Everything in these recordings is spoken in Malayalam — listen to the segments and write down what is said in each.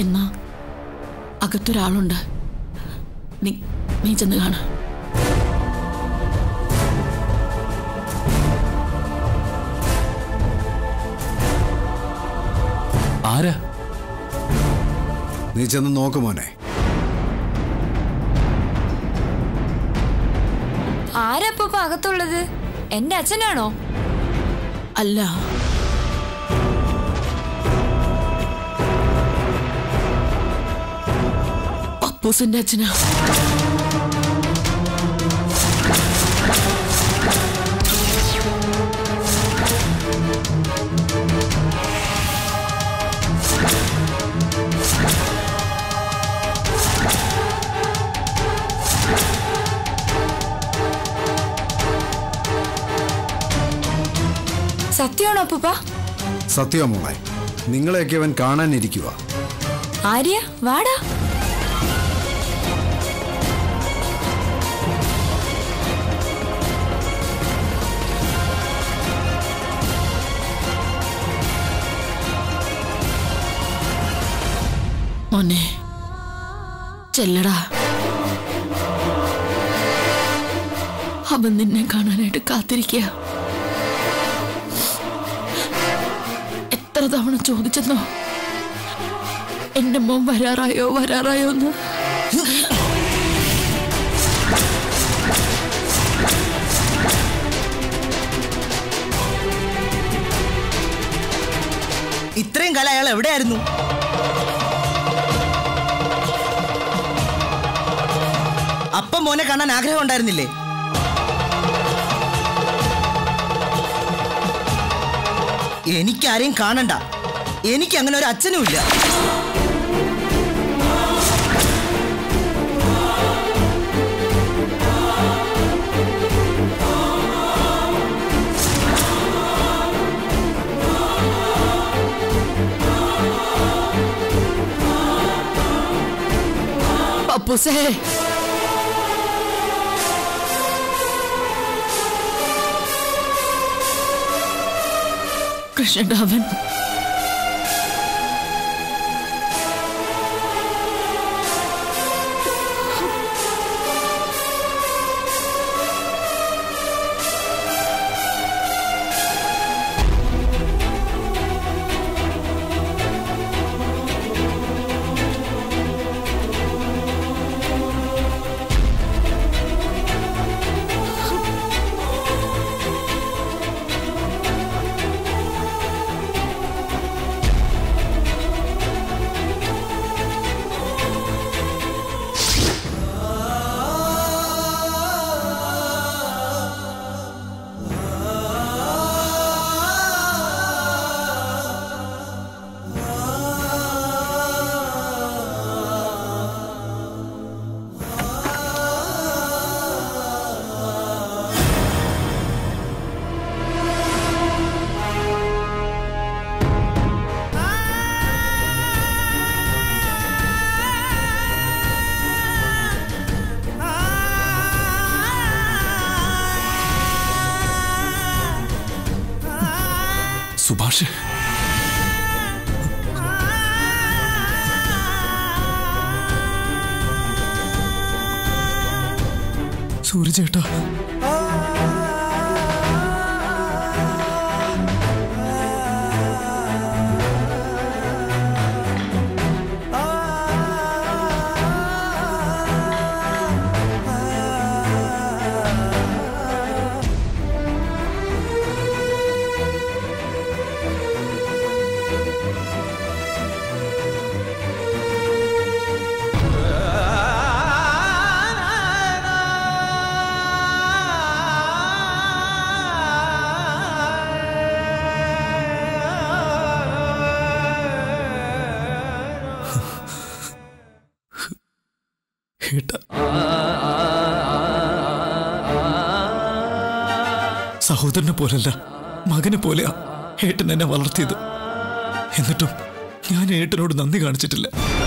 എന്നാ അകത്തൊരാളുണ്ട്. നീ ചെന്ന് കാണ. ആരാ? നീ ചെന്ന് നോക്ക് മോനെ. ആരാ അപ്പൂപ്പ അകത്തുള്ളത്? എന്റെ അച്ഛനാണോ? അല്ല, പപ്പൂസിന്റെ അച്ഛനാ. സത്യമാണോ അപ്പൂപ്പ? സത്യം മോളെ, നിങ്ങളെയൊക്കെ അവൻ കാണാനിരിക്കുക. ആര്യ വാടാ. മോനെ ചെല്ലടാ, അവൻ നിന്നെ കാണാനായിട്ട് കാത്തിരിക്കുക. എത്ര തവണ ചോദിച്ചെന്നോ എന്റെ മോൻ വരാറായോ എന്ന്. ഇത്രയും കാലം അയാൾ എവിടെയായിരുന്നു? അപ്പം മോനെ കാണാൻ ആഗ്രഹം ഉണ്ടായിരുന്നില്ലേ? എനിക്കാരെയും കാണണ്ട. എനിക്ക് അങ്ങനെ ഒരു അച്ഛനുമില്ല. പപ്പൂസേ, കൃഷ്ണൻ സുഭാഷ്, സൂര്യചേട്ടാ, സഹോദരനെ പോലല്ല, മകനെ പോലെയാ ഏട്ടൻ എന്നെ വളർത്തിയത്. എന്നിട്ടും ഞാൻ ഏട്ടനോട് നന്ദി കാണിച്ചിട്ടില്ല.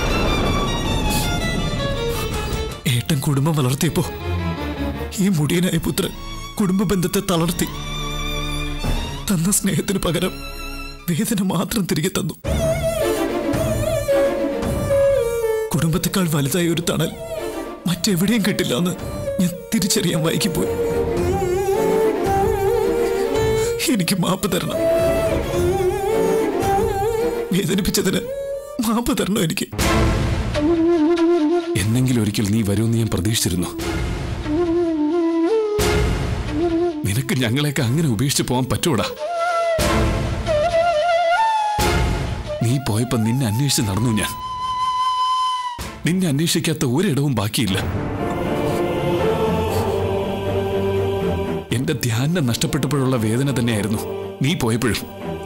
ഏട്ടൻ കുടുംബം വളർത്തിയപ്പോ ഈ മുടിയനായ പുത്രൻ കുടുംബ ബന്ധത്തെ തളർത്തി. തന്ന സ്നേഹത്തിന് പകരം വേദന മാത്രം തിരികെ തന്നു. കുടുംബത്തെക്കാൾ വലുതായ ഒരു തണൽ മറ്റെവിടെയും കിട്ടില്ല എന്ന് ഞാൻ തിരിച്ചറിയാൻ വൈകിപ്പോയി. എനിക്ക് മാപ്പ് തരണം. വേദനിപ്പിച്ചതിന് മാപ്പ് തരണം എനിക്ക്. എന്നെങ്കിലും ഒരിക്കൽ നീ വരുമെന്ന് ഞാൻ പ്രതീക്ഷിച്ചിരുന്നു. നിനക്ക് ഞങ്ങളെയൊക്കെ അങ്ങനെ ഉപേക്ഷിച്ച് പോകാൻ പറ്റൂടാ? നീ പോയപ്പോ നിന്നെ അന്വേഷിച്ച് നടന്നു ഞാൻ. നിന്നെ അന്വേഷിക്കാത്ത ഒരിടവും ബാക്കിയില്ല. എന്റെ ധ്യാനം നഷ്ടപ്പെട്ടപ്പോഴുള്ള വേദന തന്നെയായിരുന്നു നീ പോയപ്പോഴും.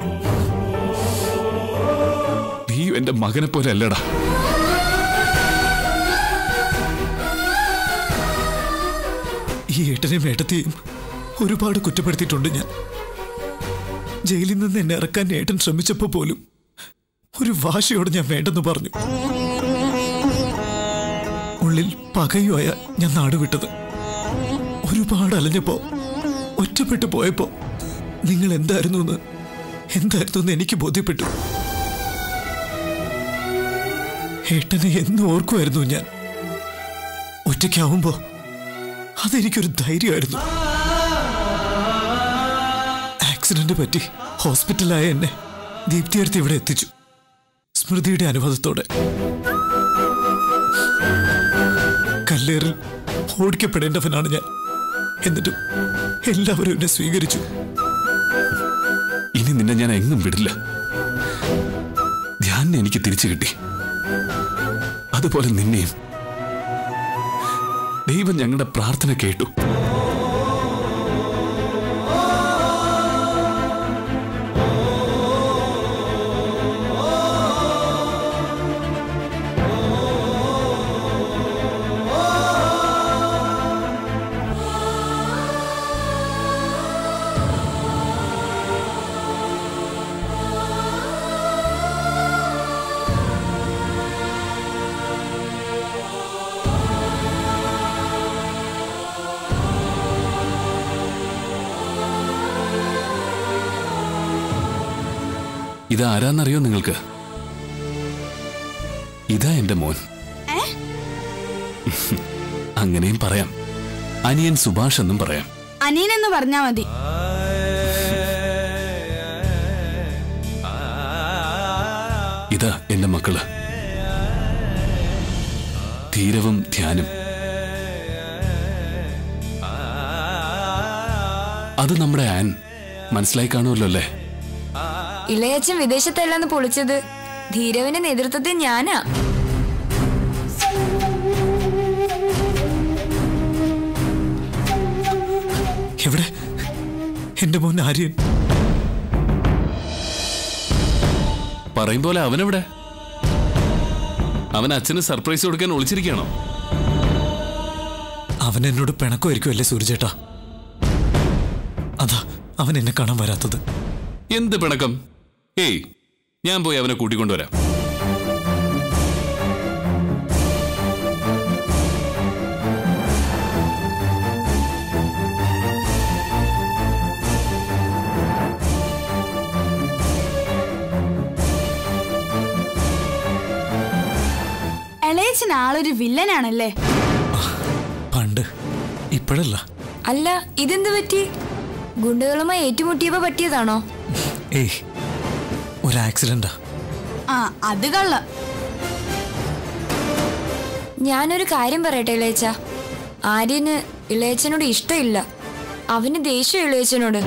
നീ എന്റെ മകനെ പോലെ അല്ലടാ. ഈ ഏട്ടനെയും ഏട്ടത്തെയും ഒരുപാട് കുറ്റപ്പെടുത്തിയിട്ടുണ്ട് ഞാൻ. ജയിലിൽ നിന്ന് എന്നെ ഇറക്കാൻ ഏട്ടൻ ശ്രമിച്ചപ്പോ പോലും ഒരു വാശിയോട് ഞാൻ വേണ്ടെന്ന് പറഞ്ഞു. ഉള്ളിൽ പകയുമായ ഞാൻ നാടുവിട്ടത്. ഒരുപാട് അലഞ്ഞപ്പോ, ഒറ്റപ്പെട്ടു പോയപ്പോ നിങ്ങൾ എന്തായിരുന്നു എന്ന് എനിക്ക് ബോധ്യപ്പെട്ടു. ഏട്ടനെ എന്ന് ഓർക്കുമായിരുന്നു ഞാൻ. ഒറ്റയ്ക്കാവുമ്പോ അതെനിക്കൊരു ധൈര്യമായിരുന്നു. ആക്സിഡന്റ് പറ്റി ഹോസ്പിറ്റലായ എന്നെ ദീപ്തിയെടുത്ത് ഇവിടെ എത്തിച്ചു, സ്മൃതിയുടെ അനുവാദത്തോടെ. കല്ലേറിൽ ഓടിക്കപ്പെടേണ്ടവനാണ് ഞാൻ. എന്നിട്ടും എല്ലാവരും എന്നെ സ്വീകരിച്ചു. ഇനി നിന്നെ ഞാൻ എങ്ങും വിടില്ല. ധ്യാനം എനിക്ക് തിരിച്ചു കിട്ടി, അതുപോലെ നിന്നെയും. ദൈവം ഞങ്ങളുടെ പ്രാർത്ഥന കേട്ടു. ഇതാരാന്നറിയോ നിങ്ങൾക്ക്? ഇതാ എന്റെ മോൻ. അങ്ങനെയും പറയാം, അനിയൻ സുഭാഷ് എന്നും പറയാം. അനിയൻ എന്ന് പറഞ്ഞാ മതി. ഇതാ എന്റെ മക്കള്, ധീരവും ധ്യാനും. അത് നമ്മുടെ ആൻ. മനസ്സിലായി കാണുമല്ലോ അല്ലേ? ഇളയച്ചൻ വിദേശത്തല്ലെന്ന് പൊളിച്ചത് ധീരവിന്റെ നേതൃത്വത്തിൽ ഞാനാ. എവിടെ എന്റെ മോൻ ആര്യൻ? പറയും പോലെ അവനെവിടെ? അവൻ അച്ഛന് സർപ്രൈസ് കൊടുക്കാൻ ഒളിച്ചിരിക്കുകയാണോ? അവൻ എന്നോട് പിണക്കമായിരിക്കുമല്ലേ സൂര്യചേട്ടാ? അതാ അവൻ എന്നെ കാണാൻ വരാത്തത്. എന്ത് പിണക്കം? ഏയ്, ഞാൻ പോയി അവനെ കൂട്ടിക്കൊണ്ടുവരാം. ഇളയച്ചൻ ആളൊരു വില്ലനാണല്ലേ? പണ്ട്, ഇപ്പോഴല്ല. അല്ല, ഇതെന്ത് പറ്റി? ഗുണ്ടകളുമായി ഏറ്റുമുട്ടിയപ്പോ പറ്റിയതാണോ? ഏയ്, ഒരു ആക്സിഡന്റാ. ആ, അത് കള്ള. ഞാനൊരു കാര്യം പറയട്ടെ ഇളയച്ച. ആര്യന് ഇളയച്ചനോട് ഇഷ്ടമില്ല. അവന് ദേഷ്യം ഇളയച്ചനോട്.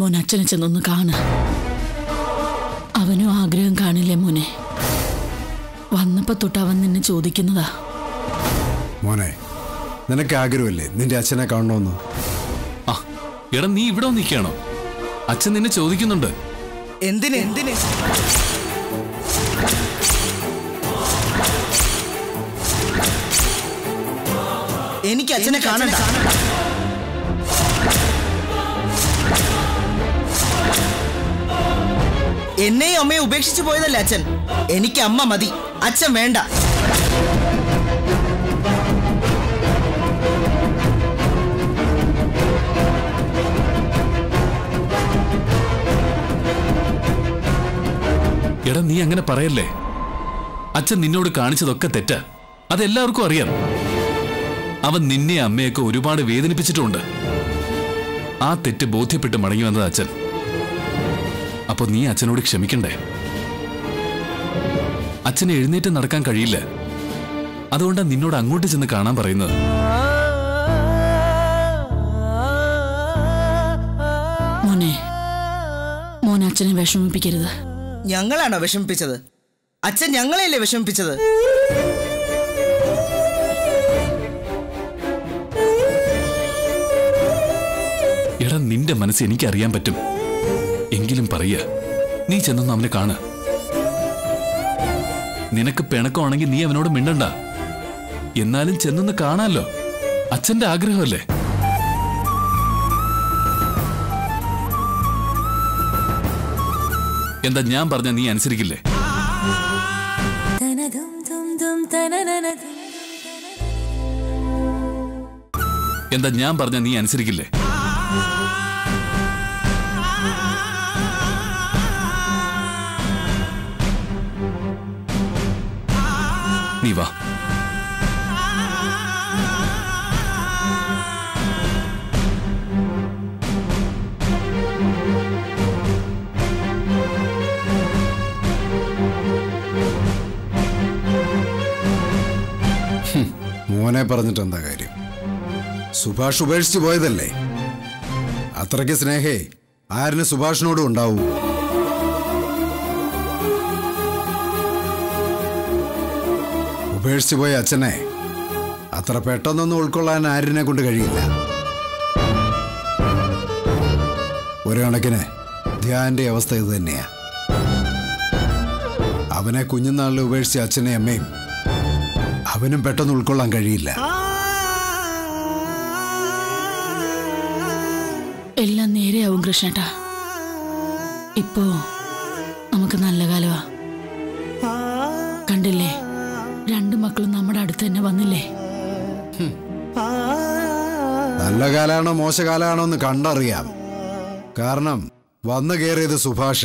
മോൻ അച്ഛനെ ചെന്നൊന്ന് കാണ്. അവനും ആഗ്രഹം കാണില്ലേ മോനെ? വന്നപ്പോ തൊട്ട് അവൻ നിന്നെ ചോദിക്കുന്നതാ. മോനെ, നിനക്ക് ആഗ്രഹമില്ലേ നിന്റെ അച്ഛനെ കാണണമെന്ന്? ആ എടാ, നീ ഇവിടെ നിൽക്കുകയാണോ? അച്ഛൻ നിന്നെ ചോദിക്കുന്നുണ്ട്. എന്തിന്? എനിക്ക് അച്ഛനെ കാണണ്ട. എന്നെയും അമ്മയെ ഉപേക്ഷിച്ചു പോയതല്ലേ അച്ഛൻ. എനിക്ക് അമ്മ മതി, അച്ഛൻ വേണ്ട. എടാ, നീ അങ്ങനെ പറയല്ലേ. അച്ഛൻ നിന്നോട് കാണിച്ചതൊക്കെ തെറ്റാ, അതെല്ലാവർക്കും അറിയാം. അവൻ നിന്നെ അമ്മയൊക്കെ ഒരുപാട് വേദനിപ്പിച്ചിട്ടുണ്ട്. ആ തെറ്റ് ബോധ്യപ്പെട്ട് മടങ്ങി വന്നത് അച്ഛൻ. അപ്പൊ നീ അച്ഛനോട് ക്ഷമിക്കണ്ടേ? അച്ഛന് എഴുന്നേറ്റ് നടക്കാൻ കഴിയില്ല, അതുകൊണ്ടാണ് നിന്നോട് അങ്ങോട്ട് ചെന്ന് കാണാൻ പറയുന്നത്. മോനെ അച്ഛനെ വിഷമിപ്പിക്കരുത്. ഞങ്ങളാണോ വിഷമിപ്പിച്ചത്? അച്ഛൻ ഞങ്ങളെയല്ലേ വിഷമിപ്പിച്ചത്? എടാ, നിന്റെ മനസ്സ് എനിക്കറിയാൻ പറ്റും. എങ്കിലും പറയ, നീ ചെന്നൊന്ന് അവനെ കാണ്. നിനക്ക് പിണക്കമാണെങ്കിൽ നീ അവനോട് മിണ്ടണ്ട. എന്നാലും ചെന്നൊന്ന് കാണാമല്ലോ, അച്ഛന്റെ ആഗ്രഹമല്ലേ. എന്താ ഞാൻ പറഞ്ഞ നീ അനുസരിക്കില്ലേ? എന്താ ഞാൻ പറഞ്ഞ നീ അനുസരിക്കില്ലേ? നീ വാ. മോനെ പറഞ്ഞിട്ട് എന്താ കാര്യം? സുഭാഷ് ഉപേക്ഷിച്ച് പോയതല്ലേ. അത്രയ്ക്ക് സ്നേഹേ ആരിന് സുഭാഷിനോടും ഉണ്ടാവൂ. ഉപേക്ഷിച്ച് പോയ അച്ഛനെ അത്ര പെട്ടെന്നൊന്നും ഉൾക്കൊള്ളാൻ ആരിനെ കൊണ്ട് കഴിയില്ല. ഒരു കണക്കിന് ധ്യാന്റെ അവസ്ഥ ഇത് തന്നെയാ. അവനെ കുഞ്ഞുനാളിൽ ഉപേക്ഷിച്ച അച്ഛനെ അമ്മയും അവനും പെട്ടെന്ന് ഉൾക്കൊള്ളാൻ കഴിയില്ല. എല്ലാം നേരെയാവും കൃഷ്ണേട്ടാ. ഇപ്പോ നമുക്ക് നല്ല കാലമാ. കണ്ടില്ലേ, രണ്ടു മക്കളും നമ്മുടെ അടുത്ത് തന്നെ വന്നില്ലേ. നല്ല കാലാണോ മോശകാലാണോ എന്ന് കണ്ടറിയാം. കാരണം വന്നു കയറിയത് സുഭാഷ.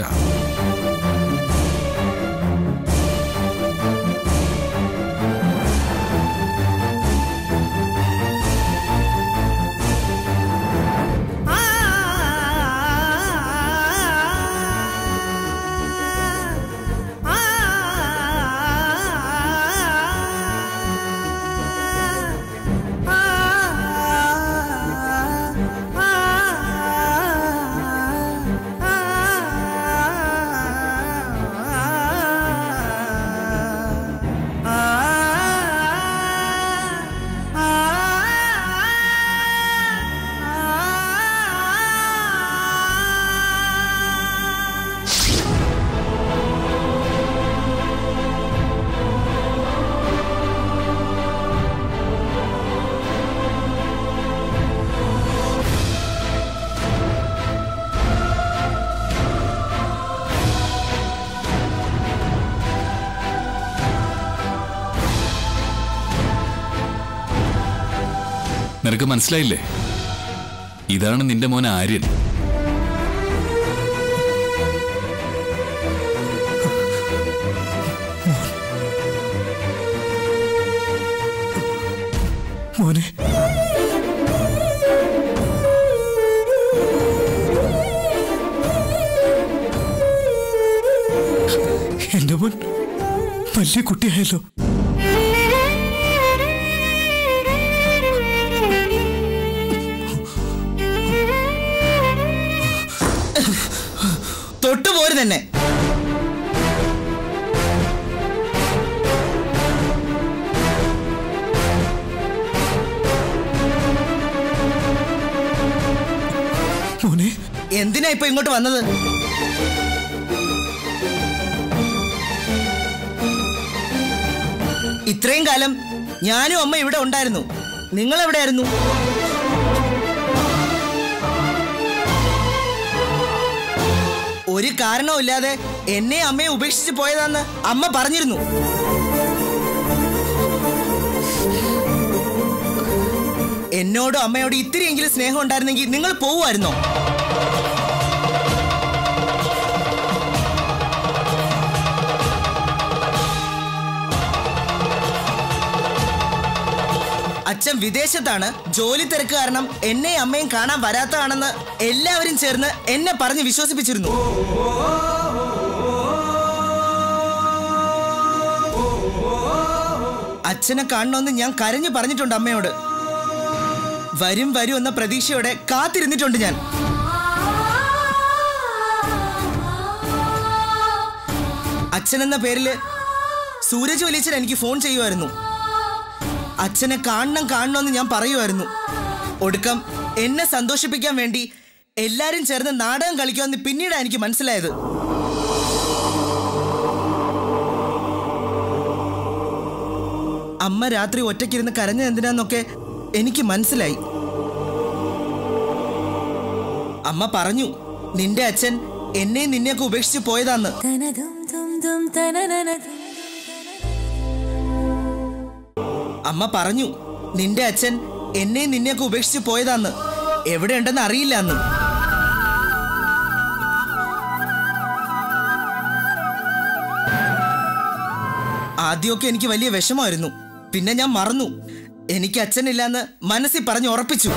നിനക്ക് മനസ്സിലായില്ലേ? ഇതാണ് നിന്റെ മോൻ ആര്യൻ. മോനെ, എന്റെ മോൻ വലിയ കുട്ടിയായല്ലോ. കൊണ്ടുപോരു തന്നെ. എന്തിനാ ഇപ്പൊ ഇങ്ങോട്ട് വന്നത്? ഇത്രയും കാലം ഞാനും അമ്മ ഇവിടെ ഉണ്ടായിരുന്നു. നിങ്ങൾ എവിടെയായിരുന്നു? ഒരു കാരണവുമില്ലാതെ എന്നെ അമ്മയെ ഉപേക്ഷിച്ച് പോയതാന്ന് അമ്മ പറഞ്ഞിരുന്നു. എന്നോടും അമ്മയോട് ഇത്തിരിയെങ്കിലും സ്നേഹം ഉണ്ടായിരുന്നെങ്കിൽ നിങ്ങൾ പോവുമായിരുന്നോ? അച്ഛൻ വിദേശത്താണ്. ജോലി തിരക്ക് കാരണം എന്നെ അമ്മയും കാണാൻ വരാത്തതാണെന്ന് എല്ലാവരും ചേർന്ന് എന്നെ പറഞ്ഞ് വിശ്വസിപ്പിച്ചിരുന്നു. അച്ഛനെ കാണണമെന്ന് ഞാൻ കരഞ്ഞു പറഞ്ഞിട്ടുണ്ട് അമ്മയോട്. വരും വരും എന്ന പ്രതീക്ഷയോടെ കാത്തിരുന്നിട്ടുണ്ട് ഞാൻ. അച്ഛനെന്ന പേരില് സൂരജ് വലിയച്ഛൻ എനിക്ക് ഫോൺ ചെയ്യുമായിരുന്നു. അച്ഛനെ കാണണമെന്ന് ഞാൻ പറയുമായിരുന്നു. ഒടുക്കം എന്നെ സന്തോഷിപ്പിക്കാൻ വേണ്ടി എല്ലാരും ചേർന്ന് നാടകം കളിക്കുമെന്ന് പിന്നീടാണ് എനിക്ക് മനസ്സിലായത്. അമ്മ രാത്രി ഒറ്റയ്ക്കിരുന്ന് കരഞ്ഞത് എന്തിനാന്നൊക്കെ എനിക്ക് മനസ്സിലായി. അമ്മ പറഞ്ഞു, നിന്റെ അച്ഛൻ എന്നെ നിന്നെയൊക്കെ ഉപേക്ഷിച്ച് പോയതാന്ന്. അമ്മ പറഞ്ഞു, നിന്റെ അച്ഛൻ എന്നെ നിന്നെയൊക്കെ ഉപേക്ഷിച്ച് പോയതാന്ന്, എവിടെയുണ്ടെന്ന് അറിയില്ല അന്ന്. ആദ്യമൊക്കെ എനിക്ക് വലിയ വിഷമമായിരുന്നു. പിന്നെ ഞാൻ മറന്നു. എനിക്ക് അച്ഛനില്ലാന്ന് മനസ്സിൽ പറഞ്ഞു ഉറപ്പിച്ചു.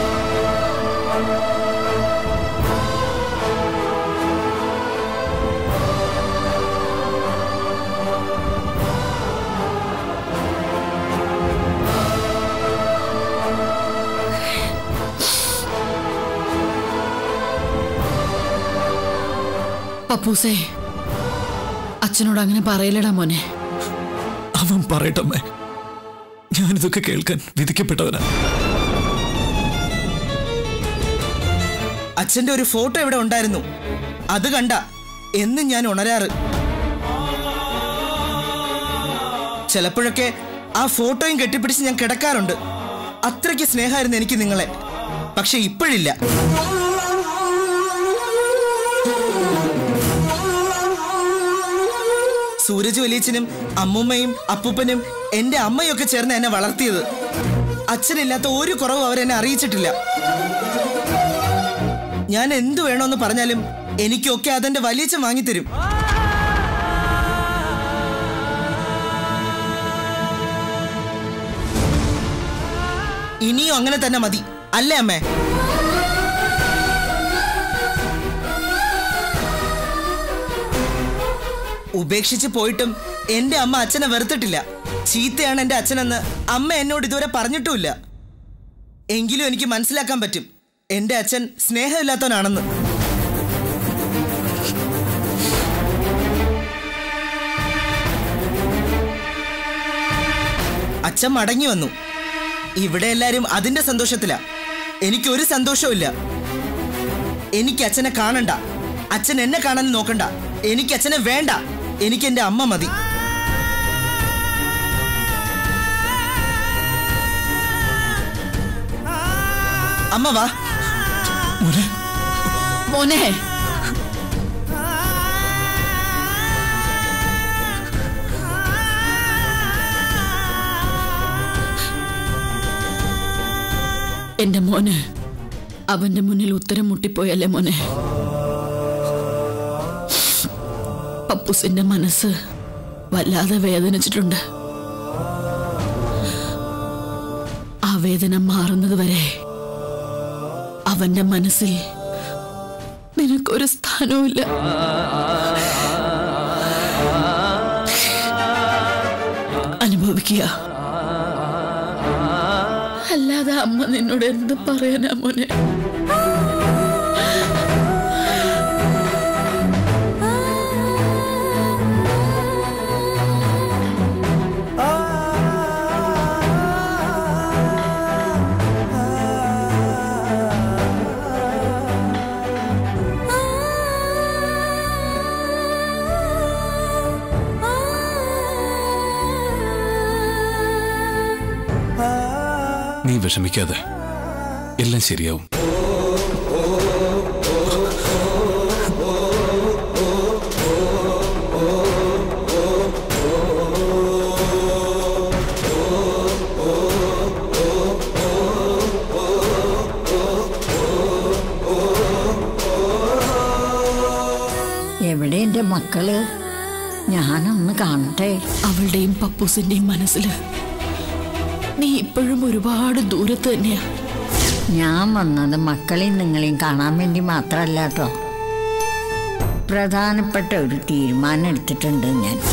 പപ്പൂസേ, അച്ഛനോട് അങ്ങനെ പറയലടാ മോനെ. അവൻ പറയട്ടമ്മേ, ഞാനിതൊക്കെ കേൾക്കാൻ വിധിക്കപ്പെട്ടവനാ. അച്ഛന്റെ ഒരു ഫോട്ടോ ഇവിടെ ഉണ്ടായിരുന്നു. അത് കണ്ട എന്നും ഞാൻ ഉണരാറ്. ചിലപ്പോഴൊക്കെ ആ ഫോട്ടോയും കെട്ടിപ്പിടിച്ച് ഞാൻ കിടക്കാറുണ്ട്. അത്രയ്ക്ക് സ്നേഹമായിരുന്നു എനിക്ക് നിങ്ങളെ. പക്ഷെ ഇപ്പോഴില്ല. സൂരജ് വലിയച്ഛനും അമ്മൂമ്മയും അപ്പൂപ്പനും എന്റെ അമ്മയൊക്കെ ചേർന്ന് എന്നെ വളർത്തിയത്. അച്ഛനില്ലാത്ത ഒരു കുറവും അവരെന്നെ അറിയിച്ചിട്ടില്ല. ഞാൻ എന്തു വേണമെന്ന് പറഞ്ഞാലും എനിക്കൊക്കെ അതെന്റെ വലിയച്ഛൻ വാങ്ങിത്തരും. ഇനിയും അങ്ങനെ തന്നെ മതി, അല്ലേ അമ്മേ? ഉപേക്ഷിച്ച് പോയിട്ടും എന്റെ അമ്മ അച്ഛനെ വെറുത്തിട്ടില്ല. ചീത്തയാണ് എന്റെ അച്ഛനെന്ന് അമ്മ എന്നോട് ഇതുവരെ പറഞ്ഞിട്ടുമില്ല. എങ്കിലും എനിക്ക് മനസ്സിലാക്കാൻ പറ്റും എന്റെ അച്ഛൻ സ്നേഹമില്ലാത്തവനാണെന്ന്. അച്ഛൻ മടങ്ങി വന്നു. ഇവിടെ എല്ലാരും അതിന്റെ സന്തോഷത്തിലാ. എനിക്കൊരു സന്തോഷവും ഇല്ല. എനിക്ക് അച്ഛനെ കാണണ്ട. അച്ഛൻ എന്നെ കാണാൻ നോക്കണ്ട. എനിക്ക് അച്ഛനെ വേണ്ട. എനിക്ക് എന്റെ അമ്മ മതി. അമ്മ വാ മോനെ. എന്റെ മോന് അവന്റെ മുന്നിൽ ഉത്തരം മുട്ടിപ്പോയല്ലേ മോനെ. പപ്പൂസിന്റെ മനസ്സ് വല്ലാതെ വേദനിച്ചിട്ടുണ്ട്. ആ വേദന മാറുന്നത് വരെ അവന്റെ മനസ്സിൽ നിനക്കൊരു സ്ഥാനവുമില്ല. അനുഭവിക്കുക. അല്ലാതെ അമ്മ നിന്നോട് എന്ത് പറയാനാ മോനെ? വിഷമിക്കാതെ. എല്ലാം ശരിയാവും. എവിടെ എൻ്റെ മക്കള്? ഞാനൊന്ന് കാണട്ടെ. അവളുടെയും പപ്പൂസിന്റെയും മനസ്സിൽ നീ ഇപ്പോഴും ഒരുപാട് ദൂരത്ത് തന്നെയാ. ഞാൻ വന്നത് മക്കളെയും നിങ്ങളെയും കാണാൻ വേണ്ടി മാത്രമല്ല കേട്ടോ. പ്രധാനപ്പെട്ട ഒരു തീരുമാനം എടുത്തിട്ടുണ്ട് ഞാൻ.